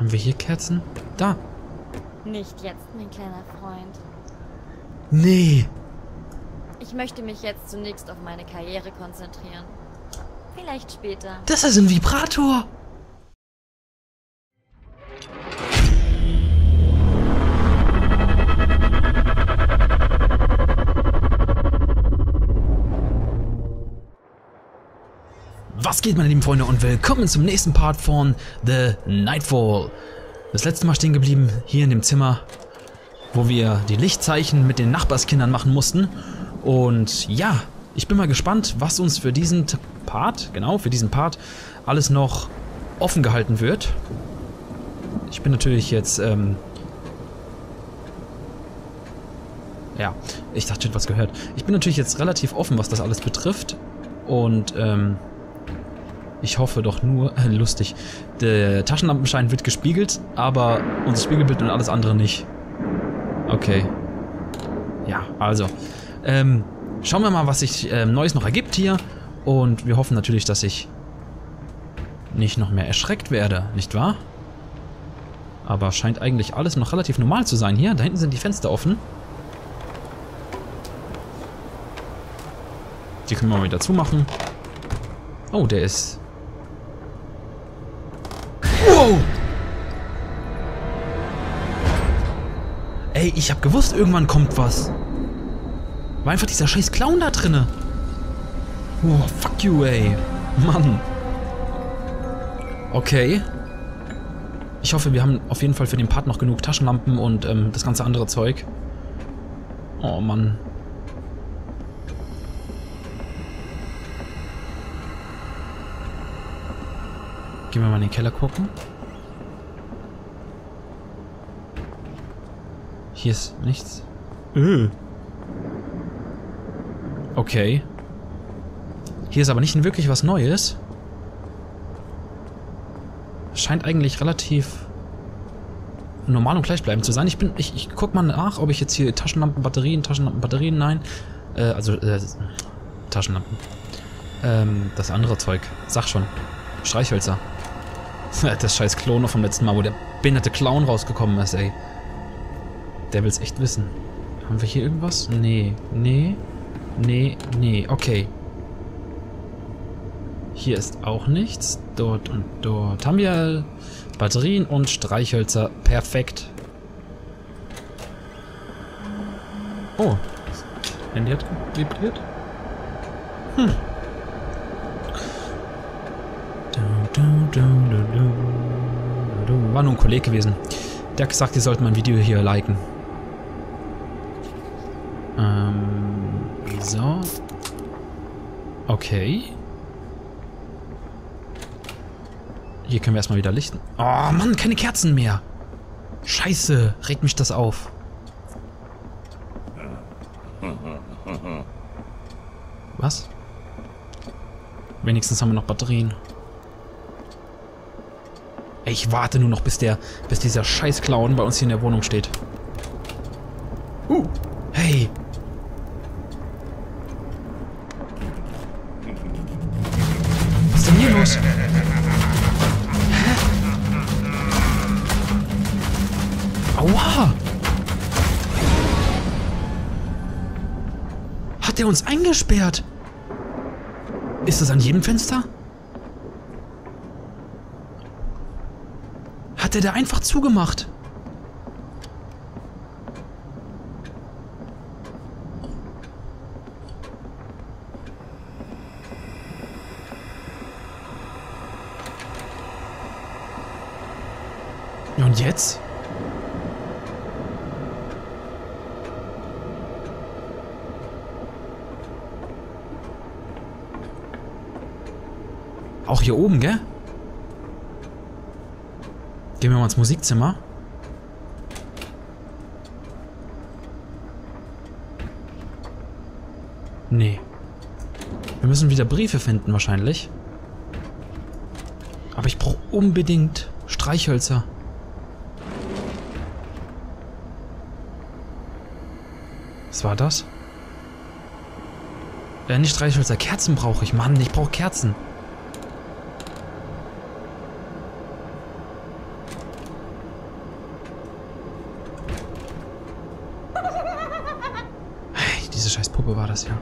Haben wir hier Kerzen? Da. Nicht jetzt, mein kleiner Freund. Nee. Ich möchte mich jetzt zunächst auf meine Karriere konzentrieren. Vielleicht später. Das ist ein Vibrator. Was geht, meine lieben Freunde, und willkommen zum nächsten Part von The Nightfall. Das letzte Mal stehen geblieben hier in dem Zimmer, wo wir die Lichtzeichen mit den Nachbarskindern machen mussten. Und ja, ich bin mal gespannt, was uns für diesen Part, alles noch offen gehalten wird. Ich bin natürlich jetzt, ja, ich dachte, ich hätte was gehört. Ich bin natürlich jetzt relativ offen, was das alles betrifft. Und, ich hoffe doch nur, lustig, der Taschenlampenschein wird gespiegelt, aber unser Spiegelbild und alles andere nicht. Okay. Ja, also, schauen wir mal, was sich Neues noch ergibt hier. Und wir hoffen natürlich, dass ich nicht noch mehr erschreckt werde, nicht wahr? Aber scheint eigentlich alles noch relativ normal zu sein hier. Da hinten sind die Fenster offen. Die können wir mal wieder zumachen. Oh, der ist... Wow! Ey, ich hab gewusst, irgendwann kommt was. War einfach dieser scheiß Clown da drinne. Oh, fuck you, ey. Mann. Okay. Ich hoffe, wir haben auf jeden Fall für den Part noch genug Taschenlampen und das ganze andere Zeug. Oh, Mann. Gehen wir mal in den Keller gucken. Hier ist nichts. Okay. Hier ist aber nicht wirklich was Neues. Scheint eigentlich relativ normal und gleichbleibend zu sein. Ich guck mal nach, ob ich jetzt hier Taschenlampenbatterien, nein. Taschenlampen. Das andere Zeug. Sag schon. Streichhölzer. Das scheiß Klon vom letzten Mal, wo der behinderte Clown rausgekommen ist, ey. Der will's echt wissen. Haben wir hier irgendwas? Nee. Okay. Hier ist auch nichts. Dort und dort haben wir Batterien und Streichhölzer. Perfekt. Oh. Das Handy hat vibriert. War nur ein Kollege gewesen. Der hat gesagt, ihr sollt mein Video hier liken. So. Okay. Hier können wir erstmal wieder lichten. Oh Mann, keine Kerzen mehr. Scheiße, regt mich das auf. Was? Wenigstens haben wir noch Batterien. Ich warte nur noch, bis dieser scheiß Clown bei uns hier in der Wohnung steht. Hey! Was ist denn hier los? Hä? Aua! Hat er uns eingesperrt? Ist das an jedem Fenster? Hat er da einfach zugemacht? Ja, und jetzt? Auch hier oben, gell? Gehen wir mal ins Musikzimmer. Nee. Wir müssen wieder Briefe finden wahrscheinlich. Aber ich brauche unbedingt Streichhölzer. Was war das? Nicht Streichhölzer, Kerzen brauche ich. Mann, ich brauche Kerzen. scheiß Puppe war das ja.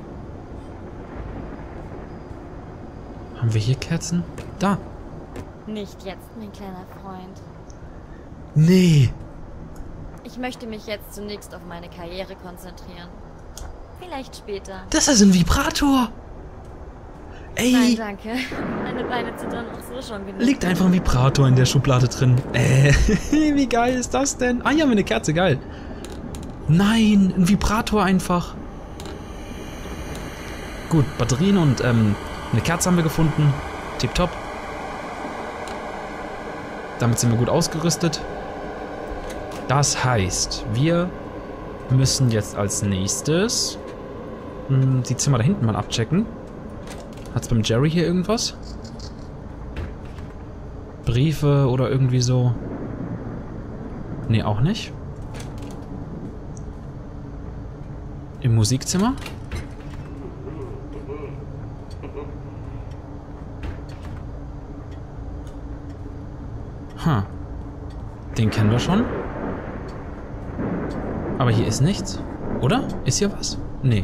Haben wir hier Kerzen? Da. Nicht jetzt, mein kleiner Freund. Nee. Ich möchte mich jetzt zunächst auf meine Karriere konzentrieren. Vielleicht später. Das ist ein Vibrator. Ey. Nein, danke. Meine Beine zittern auch so schon genug. Liegt einfach ein Vibrator in der Schublade drin. Wie geil ist das denn? Ah, hier haben wir eine Kerze, geil. Nein, ein Vibrator einfach. Gut, Batterien und eine Kerze haben wir gefunden. Tipptopp. Damit sind wir gut ausgerüstet. Das heißt, wir müssen jetzt als nächstes die Zimmer da hinten mal abchecken. Hat's beim Jerry hier irgendwas? Briefe oder irgendwie so? Nee, auch nicht. Im Musikzimmer? Den kennen wir schon. Aber hier ist nichts. Oder? Ist hier was? Nee.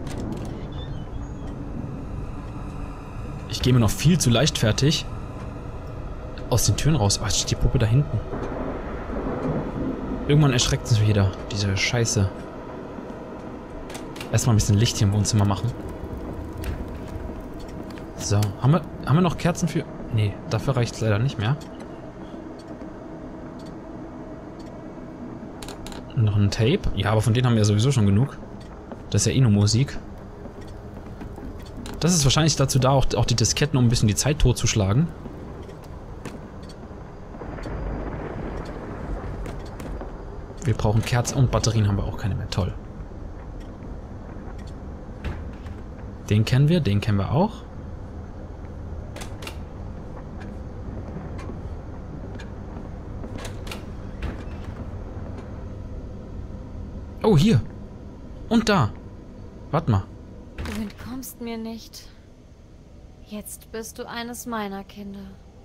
Ich gehe mir noch viel zu leichtfertig aus den Türen raus. Oh, jetzt steht die Puppe da hinten. Irgendwann erschreckt es wieder. Diese Scheiße. Erstmal ein bisschen Licht hier im Wohnzimmer machen. So. Haben wir noch Kerzen für... Nee, dafür reicht es leider nicht mehr. Noch ein Tape. Ja, aber von denen haben wir ja sowieso schon genug. Das ist ja eh nur Musik. Das ist wahrscheinlich dazu da, auch die Disketten, um ein bisschen die Zeit totzuschlagen. Wir brauchen Kerzen und Batterien haben wir auch keine mehr. Toll. Den kennen wir auch. Oh, hier. Und da. Warte mal. Du entkommst mir nicht. Jetzt bist du eines meiner Kinder.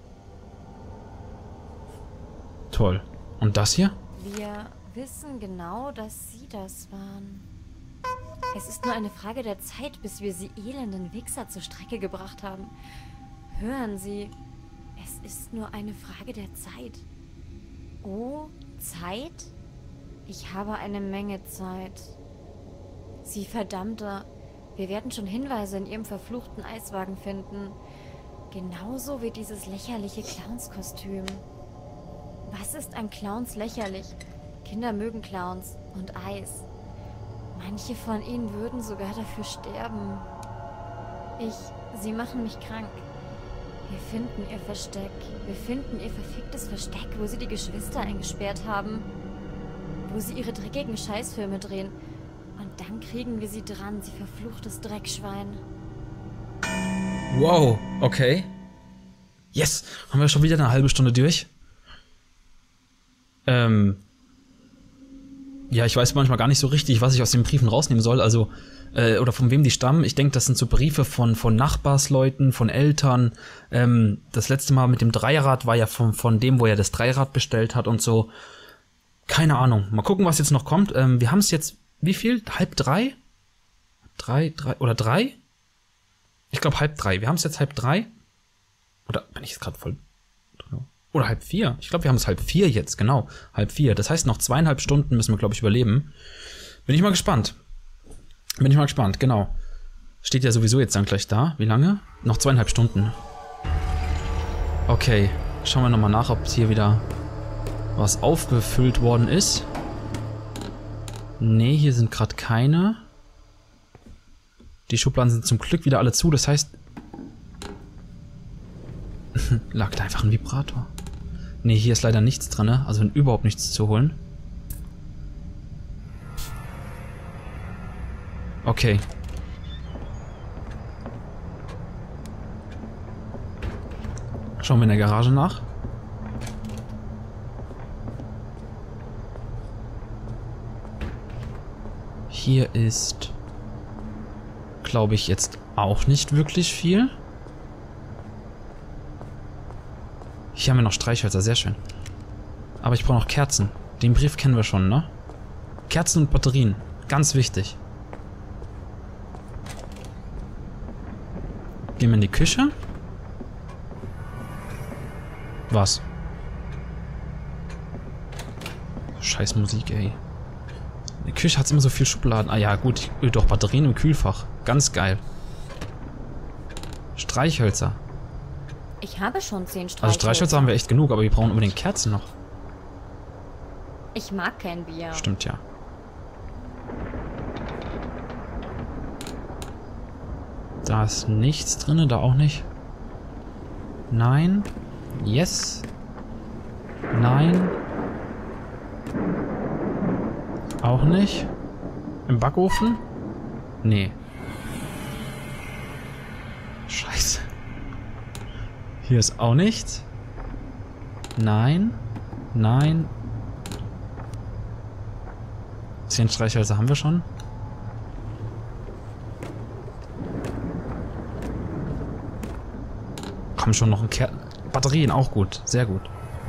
Toll. Und das hier? Wir wissen genau, dass sie das waren. Es ist nur eine Frage der Zeit, bis wir sie elenden Wichser zur Strecke gebracht haben. Hören Sie, es ist nur eine Frage der Zeit. Oh, Zeit? Ich habe eine Menge Zeit. Sie Verdammter, wir werden schon Hinweise in Ihrem verfluchten Eiswagen finden. Genauso wie dieses lächerliche Clownskostüm. Was ist an Clowns lächerlich? Kinder mögen Clowns und Eis. Manche von ihnen würden sogar dafür sterben. Sie machen mich krank. Wir finden ihr Versteck. Wir finden ihr verficktes Versteck, wo sie die Geschwister eingesperrt haben. Wo sie ihre dreckigen Scheißfilme drehen. Und dann kriegen wir sie dran, sie verfluchtes Dreckschwein. Wow, okay. Yes, haben wir schon wieder eine halbe Stunde durch. Ja, ich weiß manchmal gar nicht so richtig, was ich aus den Briefen rausnehmen soll, also, oder von wem die stammen. Ich denke, das sind so Briefe von Nachbarsleuten, von Eltern. Das letzte Mal mit dem Dreirad war ja von dem, wo er das Dreirad bestellt hat und so. Keine Ahnung. Mal gucken, was jetzt noch kommt. Wir haben es jetzt, wie viel? 2:30? 3? Ich glaube 2:30. Wir haben es jetzt 2:30. Oder bin ich jetzt gerade voll... Oder 3:30. Ich glaube, wir haben es 3:30 jetzt, genau. 3:30. Das heißt, noch 2,5 Stunden müssen wir, glaube ich, überleben. Bin ich mal gespannt. Genau. Steht ja sowieso jetzt dann gleich da. Wie lange? Noch 2,5 Stunden. Okay. Schauen wir nochmal nach, ob hier wieder was aufgefüllt worden ist. Nee, hier sind gerade keine. Die Schubladen sind zum Glück wieder alle zu. Das heißt... lag da einfach ein Vibrator. Nee, hier ist leider nichts dran, ne? Also überhaupt nichts zu holen. Okay. Schauen wir in der Garage nach. Hier ist, glaube ich, jetzt auch nicht wirklich viel. Hier haben wir noch Streichhölzer, sehr schön. Aber ich brauche noch Kerzen. Den Brief kennen wir schon, ne? Kerzen und Batterien, ganz wichtig. Gehen wir in die Küche. Was? Scheiß Musik, ey. In der Küche hat es immer so viel Schubladen. Ah ja, gut. Doch, Batterien im Kühlfach. Ganz geil. Streichhölzer. Ich habe schon 10 Streichhölzer. Also Streichhölzer haben wir echt genug, aber wir brauchen unbedingt Kerzen noch. Ich mag kein Bier. Stimmt, ja. Da ist nichts drin, da auch nicht. Nein. Yes. Nein. Auch nicht. Im Backofen? Nee. Scheiße. Hier ist auch nichts. Nein. Nein. 10 Streichhölzer haben wir schon. Komm schon, noch ein Batterien, auch gut. Sehr gut.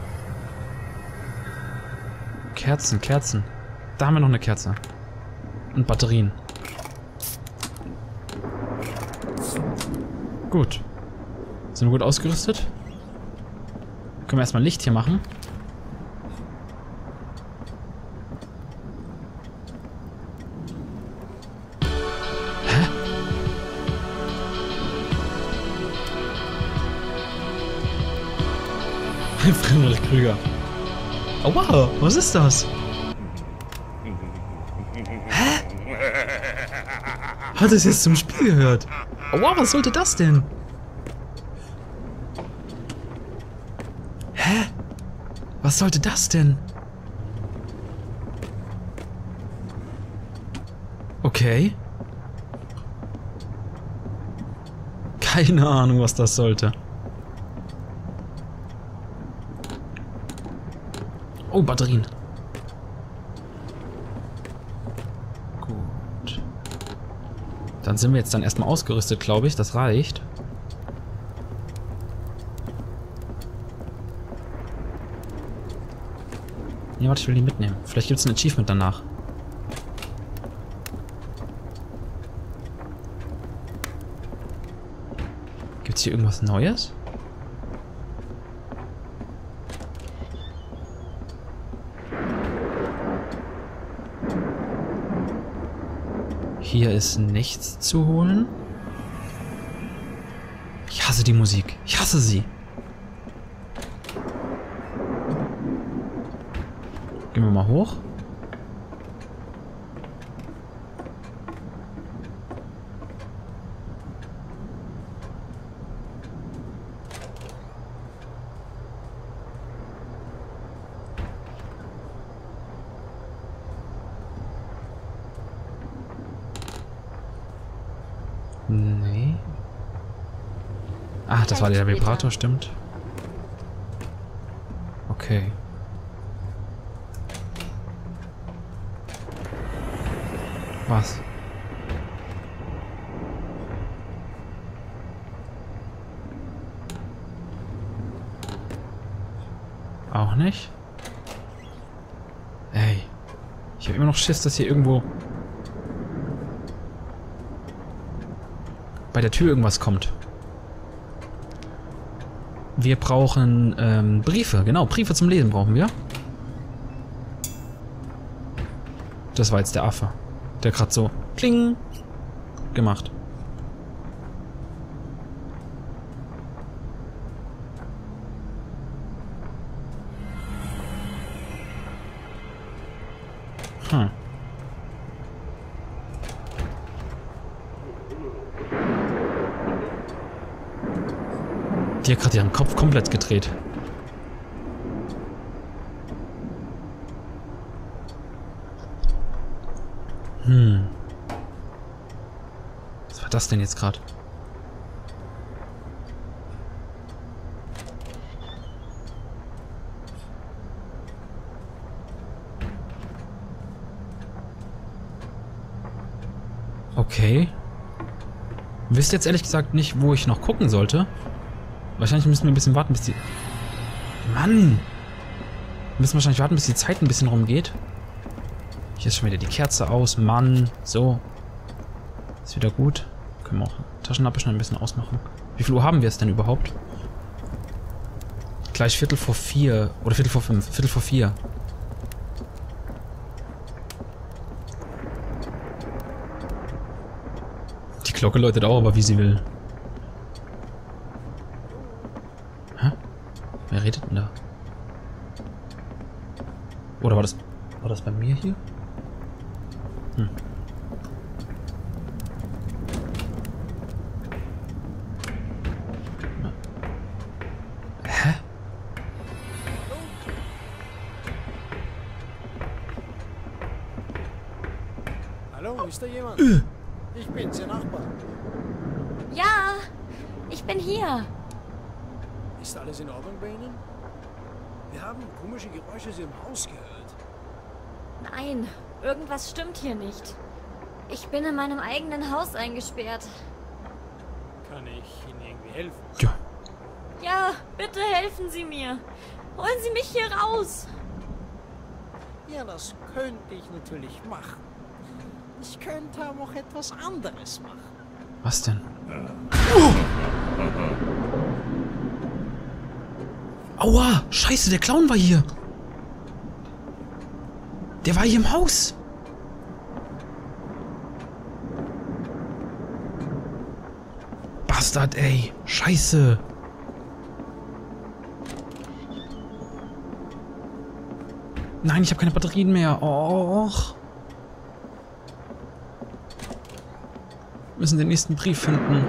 Kerzen, Kerzen. Da haben wir noch eine Kerze. Und Batterien. Gut. Sind wir gut ausgerüstet? Können wir erstmal Licht hier machen. Friedrich Krüger. Oh wow, was ist das? Hä? Hat es jetzt zum Spiel gehört? Oh wow, was sollte das denn? Hä? Was sollte das denn? Okay. Keine Ahnung, was das sollte. Oh, Batterien. Gut. Dann sind wir jetzt dann erstmal ausgerüstet, glaube ich. Das reicht. Ja, warte, ich will die mitnehmen. Vielleicht gibt es ein Achievement danach. Gibt es hier irgendwas Neues? Hier ist nichts zu holen. Ich hasse die Musik. Ich hasse sie. Gehen wir mal hoch. Nee. Ah, das war der Vibrator, stimmt. Okay. Was? Auch nicht? Ey. Ich habe immer noch Schiss, dass hier irgendwo bei der Tür irgendwas kommt. Wir brauchen Briefe. Genau, Briefe zum Lesen brauchen wir. Das war jetzt der Affe. Der gerade so kling gemacht. Hm. Die hat gerade ihren Kopf komplett gedreht. Was war das denn jetzt gerade? Okay. Wisst jetzt ehrlich gesagt nicht, wo ich noch gucken sollte. Wahrscheinlich müssen wir ein bisschen warten, bis die... Mann! Wir müssen wahrscheinlich warten, bis die Zeit ein bisschen rumgeht. Hier ist schon wieder die Kerze aus. Mann. So. Ist wieder gut. Können wir auch Taschenlampe schnell ein bisschen ausmachen. Wie viel Uhr haben wir es denn überhaupt? Gleich 4:45 oder 4:45. 4:45. Die Glocke läutet auch, aber wie sie will. Hä? Wer redet denn da? Oder war das bei mir hier? Hm. Hä? Hallo, ist da jemand? Ich bin's, Ihr Nachbar. Ja, ich bin hier. Ist alles in Ordnung bei Ihnen? Wir haben komische Geräusche aus Ihrem Haus gehört. Nein, irgendwas stimmt hier nicht. Ich bin in meinem eigenen Haus eingesperrt. Kann ich Ihnen irgendwie helfen? Ja. Ja, bitte helfen Sie mir. Holen Sie mich hier raus. Ja, das könnte ich natürlich machen. Ich könnte aber auch etwas anderes machen. Was denn? Aua! Scheiße, der Clown war hier! Der war hier im Haus! Bastard, ey! Scheiße! Nein, ich habe keine Batterien mehr. Och. Wir müssen den nächsten Brief finden.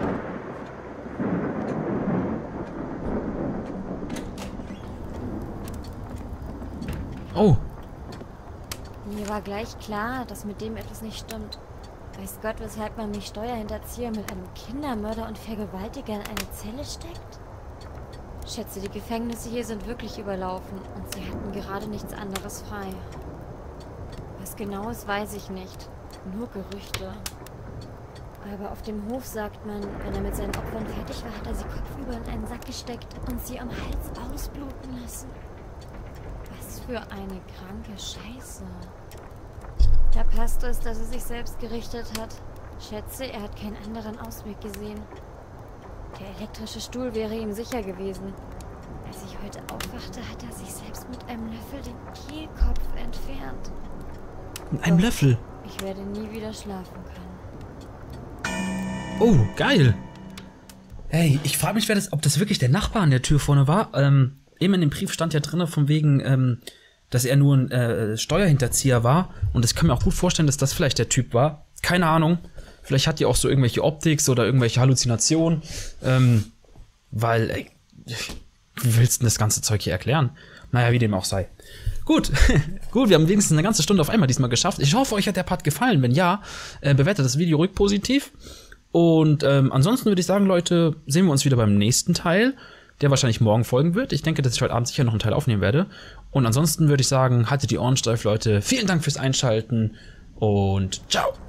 Oh. Mir war gleich klar, dass mit dem etwas nicht stimmt. Weiß Gott, weshalb man mich Steuerhinterzieher mit einem Kindermörder und Vergewaltiger in eine Zelle steckt? Schätze, die Gefängnisse hier sind wirklich überlaufen und sie hatten gerade nichts anderes frei. Was genau ist, weiß ich nicht. Nur Gerüchte. Aber auf dem Hof sagt man, wenn er mit seinen Opfern fertig war, hat er sie kopfüber in einen Sack gesteckt und sie am Hals ausbluten lassen. Was für eine kranke Scheiße. Der Pastor ist, dass er sich selbst gerichtet hat. Schätze, er hat keinen anderen Ausweg gesehen. Der elektrische Stuhl wäre ihm sicher gewesen. Als ich heute aufwachte, hat er sich selbst mit einem Löffel den Kehlkopf entfernt. Mit einem Löffel? Ich werde nie wieder schlafen können. Oh, geil. Hey, ich frage mich, ob das wirklich der Nachbar an der Tür vorne war. Eben in dem Brief stand ja drin, von wegen, dass er nur ein Steuerhinterzieher war. Und ich kann mir auch gut vorstellen, dass das vielleicht der Typ war. Keine Ahnung. Vielleicht hat die auch so irgendwelche Optics oder irgendwelche Halluzinationen. Weil, ey, wie willst du denn das ganze Zeug hier erklären? Naja, wie dem auch sei. Gut, gut, wir haben wenigstens eine ganze Stunde auf einmal diesmal geschafft. Ich hoffe, euch hat der Part gefallen. Wenn ja, bewertet das Video ruhig positiv. Und ansonsten würde ich sagen, Leute, sehen wir uns wieder beim nächsten Teil, der wahrscheinlich morgen folgen wird. Ich denke, dass ich heute Abend sicher noch einen Teil aufnehmen werde. Und ansonsten würde ich sagen, haltet die Ohren steif, Leute. Vielen Dank fürs Einschalten und ciao.